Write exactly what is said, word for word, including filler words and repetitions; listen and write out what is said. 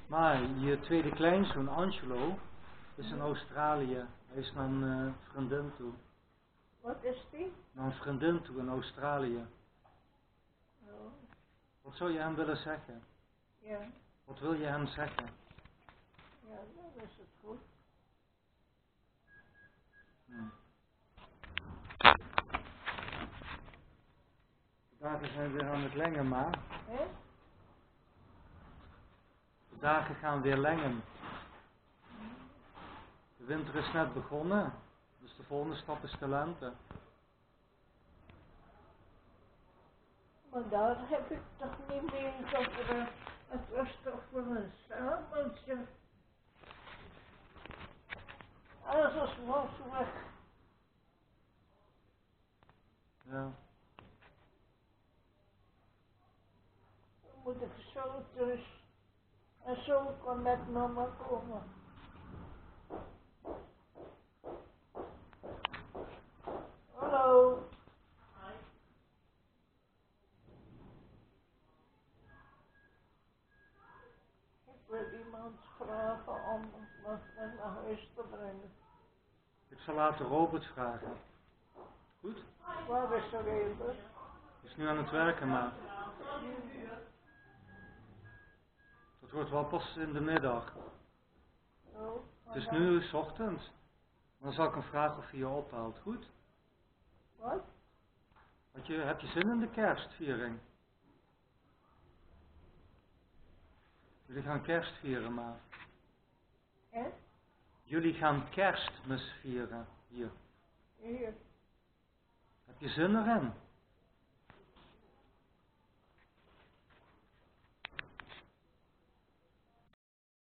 Maar je tweede kleinzoon, Angelo, is in Australië. Hij is naar een uh, vriendin toe. Wat is die? Naar een vriendin toe in Australië. Oh. Wat zou je hem willen zeggen? Ja. Wat wil je hem zeggen? Ja, dan is het goed. Hmm. De dagen zijn weer aan het lengen, maar. Hè? De dagen gaan weer lengen. De winter is net begonnen, dus de volgende stap is de lente. Maar daar heb ik toch niet meer over. Het was toch voor een samentje. Alles was weg. Ja. Dan moet ik zo terug. En zo kan met mama komen. Hallo. Ik wil iemand vragen om wat met naar huis te brengen. Ik zal later Robert vragen. Goed? Waar is er even? Hij is nu aan het werken, maar. Dat wordt wel pas in de middag. Oh, Het is nu 's ochtends. Dan zal ik hem vragen of hij je ophaalt. Goed? wat? Heb je, heb je zin in de kerstviering? Jullie gaan kerst vieren, maar. Hè? Jullie gaan kerstmis vieren hier. Hier. Heb je zin erin?